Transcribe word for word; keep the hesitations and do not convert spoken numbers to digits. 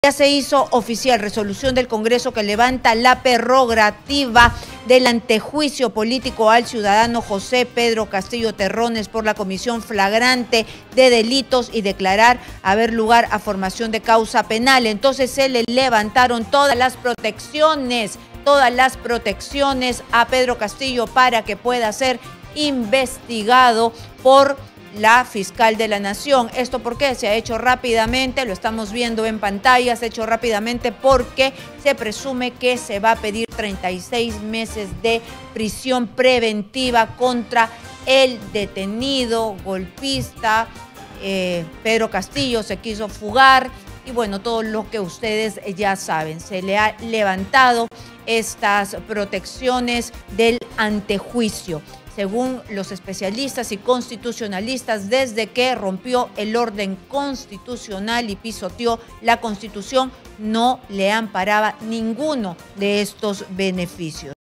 Ya se hizo oficial resolución del Congreso que levanta la prerrogativa del antejuicio político al ciudadano José Pedro Castillo Terrones por la comisión flagrante de delitos y declarar haber lugar a formación de causa penal. Entonces se le levantaron todas las protecciones, todas las protecciones a Pedro Castillo para que pueda ser investigado por la fiscal de la Nación. ¿Esto por qué? Se ha hecho rápidamente, lo estamos viendo en pantalla, se ha hecho rápidamente porque se presume que se va a pedir treinta y seis meses de prisión preventiva contra el detenido golpista eh, Pedro Castillo. Se quiso fugar y bueno, todo lo que ustedes ya saben. Se le ha levantado estas protecciones del antejuicio, según los especialistas y constitucionalistas, desde que rompió el orden constitucional y pisoteó la Constitución, no le amparaba ninguno de estos beneficios.